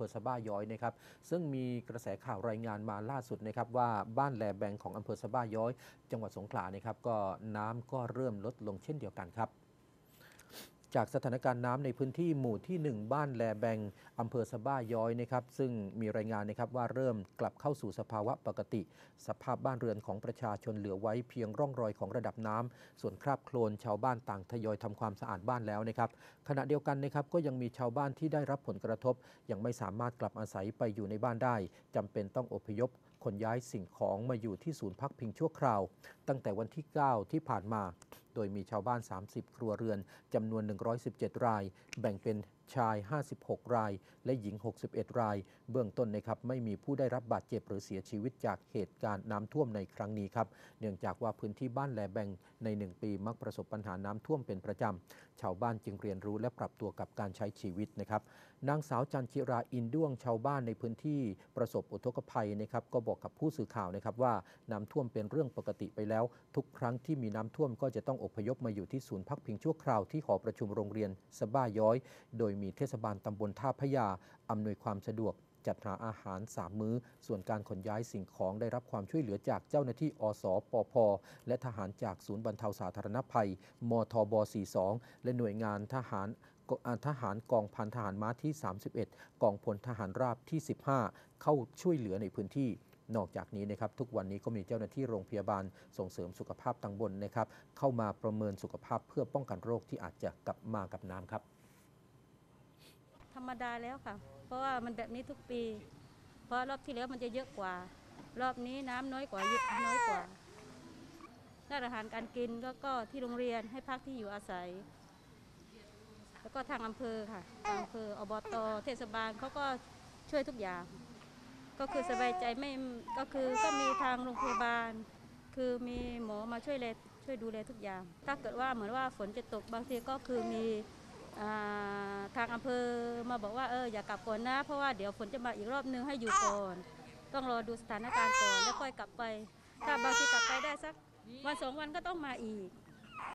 อำเภอสะบ้าย้อยนะครับซึ่งมีกระแสข่าวรายงานมาล่าสุดนะครับว่าบ้านแลแบงของอำเภอสะบ้าย้อยจังหวัดสงขลานะครับก็น้ำก็เริ่มลดลงเช่นเดียวกันครับจากสถานการณ์น้ำในพื้นที่หมู่ที่ 1 บ้านแลแบงอำเภอสะบ้าย้อยนะครับซึ่งมีรายงานนะครับว่าเริ่มกลับเข้าสู่สภาวะปกติสภาพบ้านเรือนของประชาชนเหลือไว้เพียงร่องรอยของระดับน้ำส่วนคราบโคลนชาวบ้านต่างทยอยทำความสะอาดบ้านแล้วนะครับขณะเดียวกันนะครับก็ยังมีชาวบ้านที่ได้รับผลกระทบยังไม่สามารถกลับอาศัยไปอยู่ในบ้านได้จำเป็นต้องอพยพขนย้ายสิ่งของมาอยู่ที่ศูนย์พักพิงชั่วคราวตั้งแต่วันที่ 9 ที่ผ่านมาโดยมีชาวบ้าน 30 ครัวเรือนจำนวน 117 รายแบ่งเป็นชาย 56 รายและหญิง 61 รายเบื้องต้นนะครับไม่มีผู้ได้รับบาดเจ็บหรือเสียชีวิตจากเหตุการณ์น้ำท่วมในครั้งนี้ครับเนื่องจากว่าพื้นที่บ้านแลแบงใน 1 ปีมักประสบปัญหาน้ำท่วมเป็นประจำชาวบ้านจึงเรียนรู้และปรับตัวกับการใช้ชีวิตนะครับนางสาวจันจิราอินด้วงชาวบ้านในพื้นที่ประสบอุทกภัยนะครับก็บอกกับผู้สื่อข่าวนะครับว่าน้ำท่วมเป็นเรื่องปกติไปแล้วทุกครั้งที่มีน้ำท่วมก็จะต้องอพยพมาอยู่ที่ศูนย์พักพิงชั่วคราวที่หอประชุมโรงเรียนสะบ้าย้อยโดยมีเทศบาลตำบลท่าพระยาอำนวยความสะดวกจัดหาอาหาร3 มื้อส่วนการขนย้ายสิ่งของได้รับความช่วยเหลือจากเจ้าหน้าที่อสปพและทหารจากศูนย์บรรเทาสาธารณภัยมทบ42และหน่วยงานทหารกองพันทหารม้าที่ 31 กองพลทหารราบที่ 15 เข้าช่วยเหลือในพื้นที่นอกจากนี้นะครับทุกวันนี้ก็มีเจ้าหน้าที่โรงพยาบาลส่งเสริมสุขภาพตำบลนะครับเข้ามาประเมินสุขภาพเพื่อป้องกันโรคที่อาจจะกลับมากับน้ำครับธรรมดาแล้วค่ะเพราะว่ามันแบบนี้ทุกปีเพราะรอบที่แล้วมันจะเยอะกว่ารอบนี้น้ำน้อยกว่าเยอะน้อยกว่าด้านอาหารการกินแล้วก็ที่โรงเรียนให้พักที่อยู่อาศัยแล้วก็ทางอำเภอค่ะทางอำเภออบต.เทศบาลเขาก็ช่วยทุกอย่างก็คือสบายใจไม่ก็คือก็มีทางโรงพยาบาลคือมีหมอมาช่วยดูแลทุกอย่างถ้าเกิดว่าเหมือนว่าฝนจะตกบางทีก็คือมีทางอำเภอมาบอกว่าอย่ากลับก่อนนะเพราะว่าเดี๋ยวฝนจะมาอีกรอบนึงให้อยู่ก่อนต้องรอดูสถานการณ์ก่อนแล้วค่อยกลับไปถ้าบางทีกลับไปได้สักวัน2 วันก็ต้องมาอีก